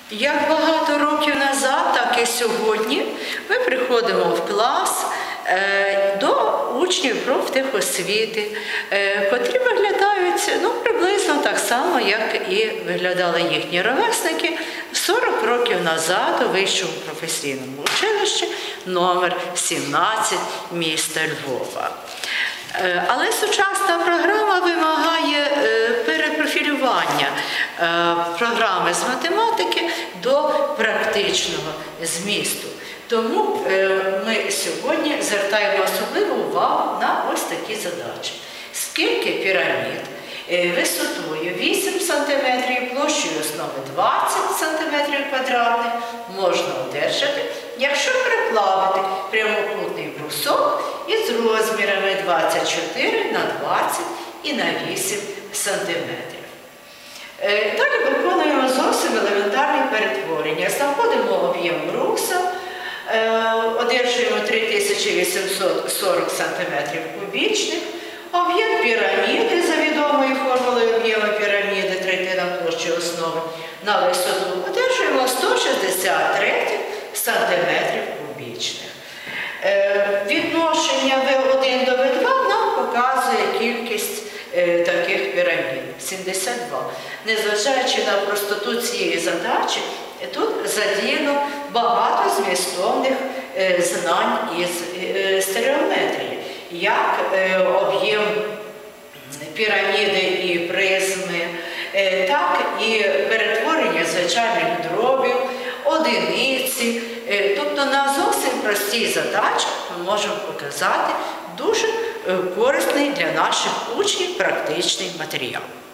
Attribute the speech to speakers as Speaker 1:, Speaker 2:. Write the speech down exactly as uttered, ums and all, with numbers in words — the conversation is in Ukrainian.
Speaker 1: Як багато років назад, так і сьогодні ми приходимо в клас до учнів профтехосвіти, котрі виглядають ну, приблизно так само, як і виглядали їхні ровесники сорок років назад у Вищому професійному училищі номер сімнадцять міста Львова. Але сучасна програма вимагає перепрофілювання програми з математики до практичного змісту. Тому ми сьогодні звертаємо особливу увагу на ось такі задачі. Скільки пірамід висотою вісім сантиметрів, площею основи двадцять сантиметрів квадратних можна одержати, якщо переплавити прямокутний брусок із розмірами двадцять чотири на двадцять і на вісім сантиметрів. Далі виконуємо зовсім елементарні перетворення. Знаходимо об'єм бруса, одержуємо три тисячі вісімсот сорок сантиметрів кубічних, об'єм піраміди за відомою формулою об'єму піраміди третина площі основи на висоту одержуємо сто шістдесят тридцять сантиметрів кубічних. Відношення В один до В два нам показує кількість таких пірамід – сімдесят два. Незважаючи на простоту цієї задачі, тут задіяно багато змістовних знань із стереометрії, як об'єм піраміди і призми, так і перетворення звичайних дробів, одиниці. Тобто на зовсім простій задачі ми можемо показати дуже корисний для наших учнів практичний матеріал.